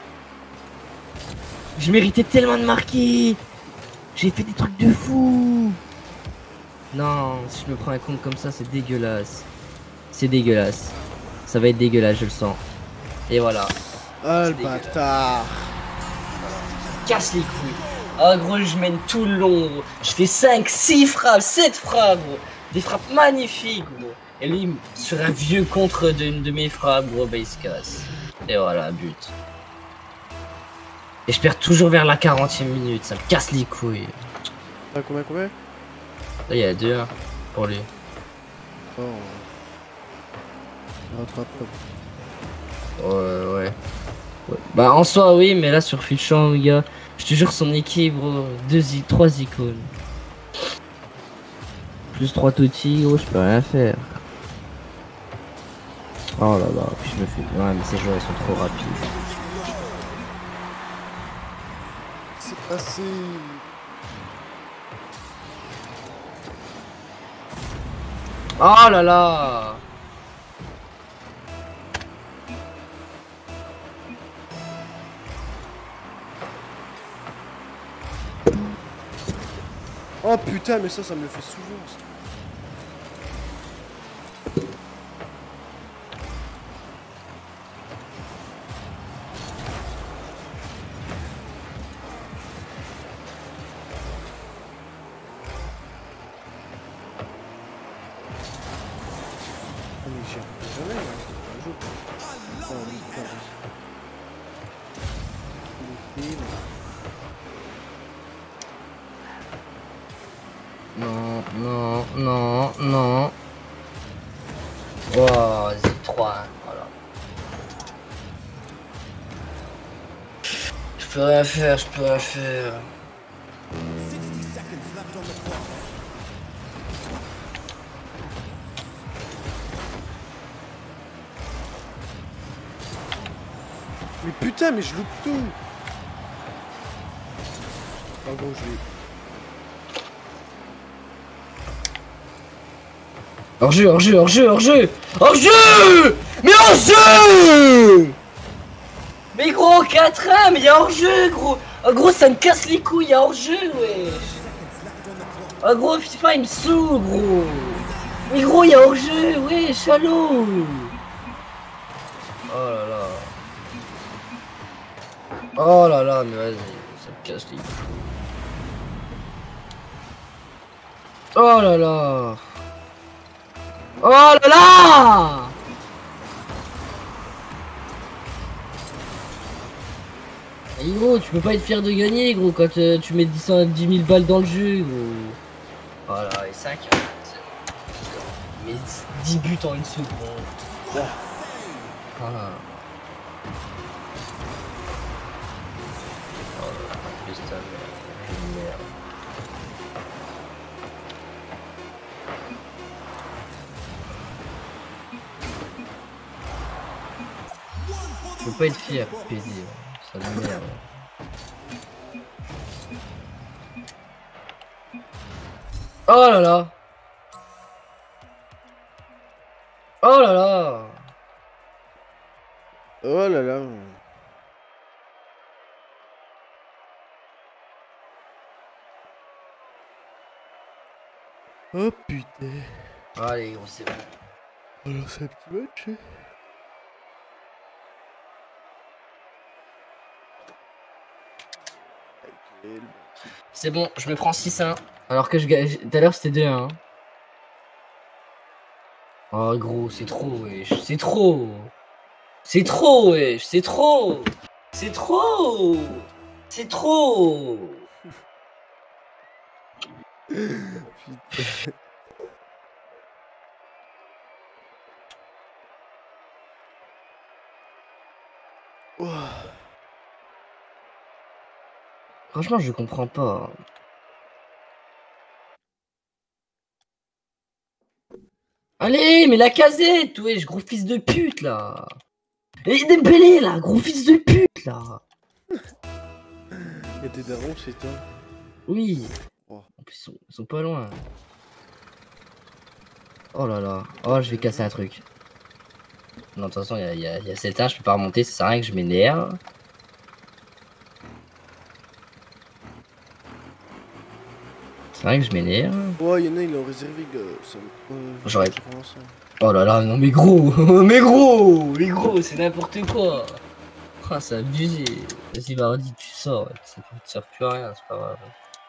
Je méritais tellement de marquer. J'ai fait des trucs de fou. Non, si je me prends un compte comme ça, c'est dégueulasse. C'est dégueulasse. Ça va être dégueulasse, je le sens. Et voilà. Ah, le dégueulasse. bâtard. Casse les couilles. Ah gros, je mène tout le long, gros. Je fais cinq, six frappes, sept frappes, gros. Des frappes magnifiques, gros. Et lui, sur un vieux contre d'une de mes frappes, gros, bah il se casse. Et voilà, but. Et je perds toujours vers la quarantième minute, ça me casse les couilles. Ah, combien, combien? Là, il y a deux hein, pour lui. Oh. Rattrape. Ouais, ouais. Ouais. Bah en soi, oui, mais là sur Fulchamp, les gars, je te jure, son équipe, gros, deux, i- trois icônes. Plus trois Totti, gros, je peux rien faire. Oh là là, puis je me fais. Ouais, mais ces joueurs ils sont trop rapides. C'est passé. Oh là là. Oh putain, mais ça, ça me le fait souvent. Ça. Ah, mais j'y arrive jamais, là. Un jour. Ah, oui, putain, oui. Il est fait, là. Non, non, non, non. Oh, Z trois, voilà. Je peux rien faire, je peux rien faire. Mais putain, mais je loupe tout. Ah bon, je l'ai. Hors jeu, hors jeu, hors jeu, hors jeu, hors jeu. Mais hors jeu. Mais gros, quatre un, mais y'a hors jeu, gros. Oh, gros, ça me casse les couilles, y'a hors jeu, wesh. Oh gros, FIFA il me saoule, gros. Mais gros, y'a hors jeu, wesh, allô. Oh là là. Oh là là, mais vas-y, ça me casse les couilles. Oh là là. Oh là là. Et gros, tu peux pas être fier de gagner, gros, quand euh, tu mets dix mille balles dans le jeu, gros. Voilà, et cinq. Mais dix buts en une seconde. Voilà. Oh là là, putain, merde. Je peux pas être fier, P D. Ça me merde. Oh là là. Oh là là. Oh là là. Oh putain. Allez, gros, c'est bon. Alors c'est un petit match. Hein. Quel... C'est bon, je me prends six un. Alors que je gagne. Tout à l'heure, c'était deux un. Oh, gros, c'est trop, wesh. C'est trop. C'est trop, wesh. C'est trop. C'est trop. C'est trop. Putain. Ouah. Franchement, je comprends pas. Allez, mais la casette, wesh, gros fils de pute, là. Et Dembélé, là, gros fils de pute, là. Y'a des darons chez toi. Oui. Oh. En plus, ils sont, ils sont pas loin. Oh là là. Oh, je vais casser un truc. Non, de toute façon, il y a, y a, y a sept un, je peux pas remonter, ça sert à rien que je m'énerve. C'est vrai que je m'énerve. Ouais, y'en a, ils l'ont réservé, gars. Ça me... euh, J'aurais- je pense, hein. Oh là là, non mais gros, mais gros, mais gros, c'est n'importe quoi. Ah, c'est abusé. Vas-y, Vardy, tu sors, ça ne te sert plus à rien, c'est pas grave.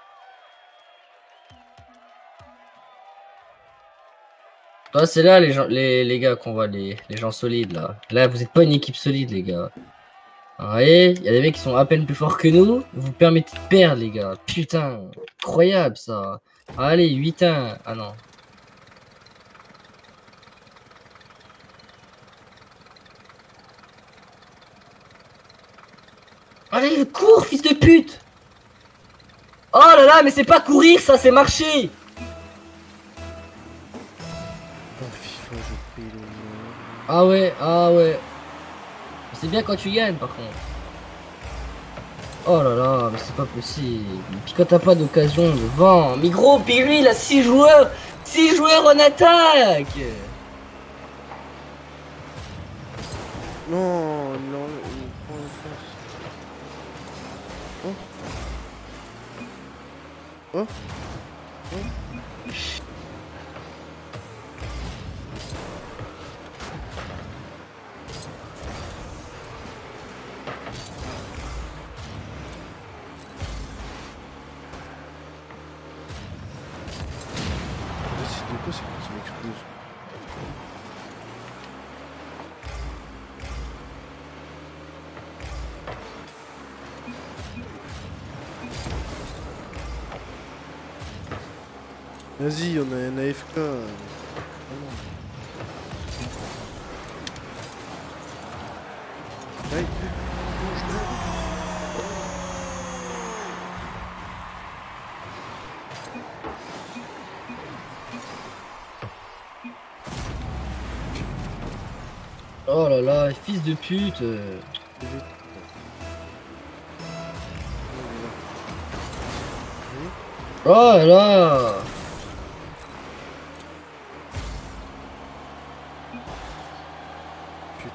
Toi, c'est là les gens, les, les gars qu'on voit, les, les gens solides là. Là, vous êtes pas une équipe solide, les gars. Vous voyez, il y a des mecs qui sont à peine plus forts que nous. Vous vous permettez de perdre, les gars. Putain, incroyable ça. Allez, huit un. Ah non. Allez, cours, fils de pute! Oh là là, mais c'est pas courir, ça, c'est marcher! Dans FIFA, je paye le nom. Ah ouais, ah ouais. C'est bien quand tu gagnes, par contre. Oh là là, mais c'est pas possible. Puis quand t'as pas d'occasion devant. Mais gros, puis lui, il a six joueurs! six joueurs en attaque! Non, non, il prend la force. Oh. Oh. Oh. C'est de quoi c'est qui m'explose? Vas-y, on a un A F K. euh, vraiment. Aïe. Oh là là, fils de pute! euh. Vite. Oh là là! Putain.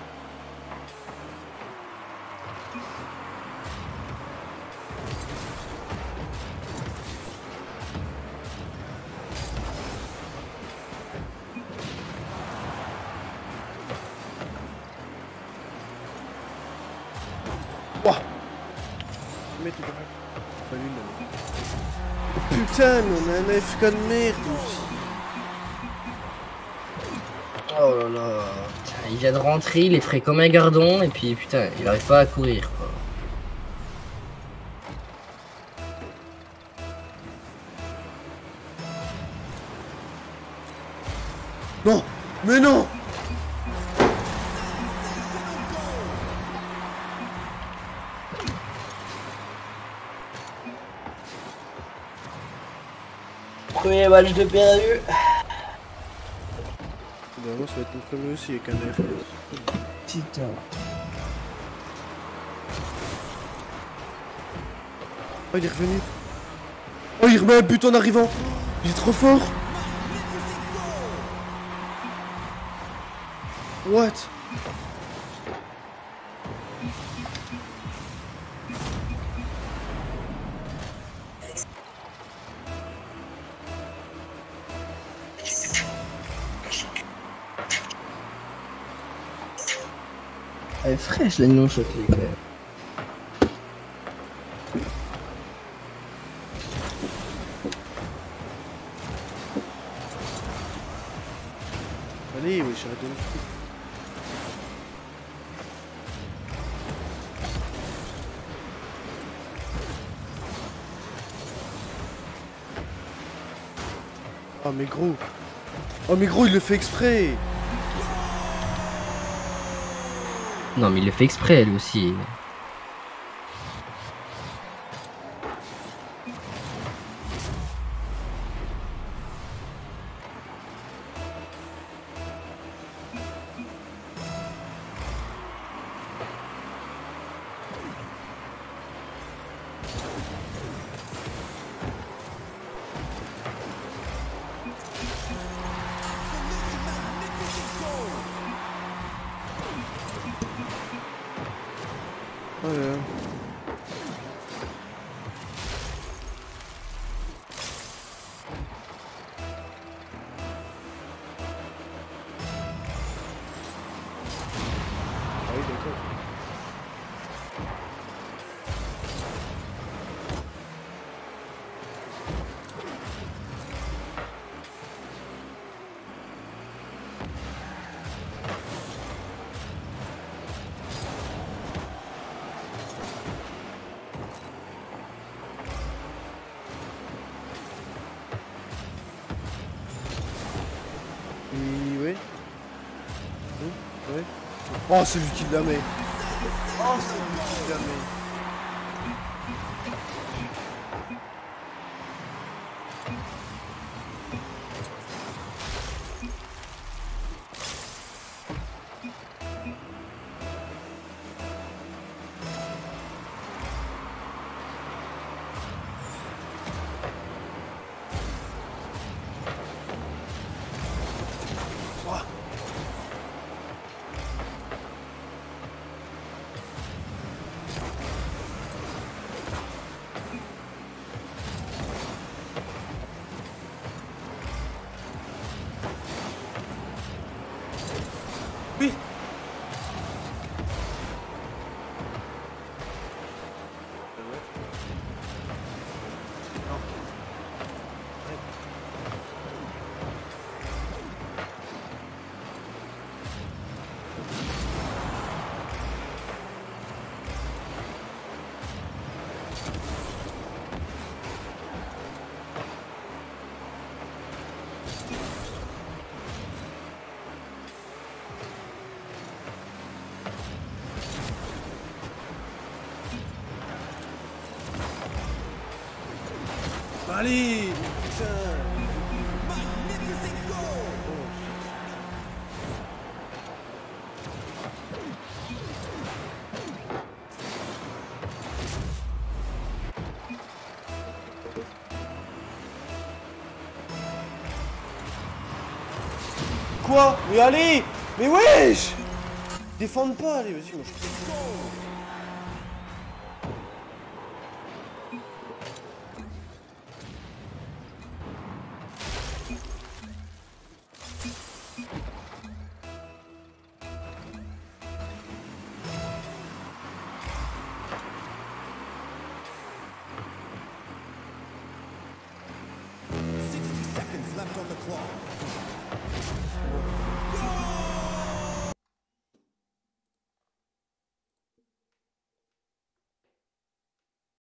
Ouah. Mais tout pas lui, là. Putain, mais on a un A F K de merde aussi. Oh là là! Putain, il vient de rentrer, il est frais comme un gardon, et puis putain, il arrive pas à courir, quoi. Non, mais non. Premier match de perdu. Normalement, ça va être notre premier aussi avec un A F K. Putain. Oh, il est revenu. Oh, il remet un but en arrivant. Il est trop fort. What? Elle est fraîche la non chocolat quand même. Allez, oui, j'arrête de me foutre. Oh mais gros. Oh mais gros, il le fait exprès. Non mais il le fait exprès lui aussi. Oh là là. Ah oui, d'accord. Oui, ouais. Oui, ouais. Oh, c'est lui qui la met. Oh, c'est lui qui la met. Oui. Allez, putain. Quoi? Mais allez! Mais wesh! Défendre pas, allez, vas-y, moi je... sixty seconds left on the clock.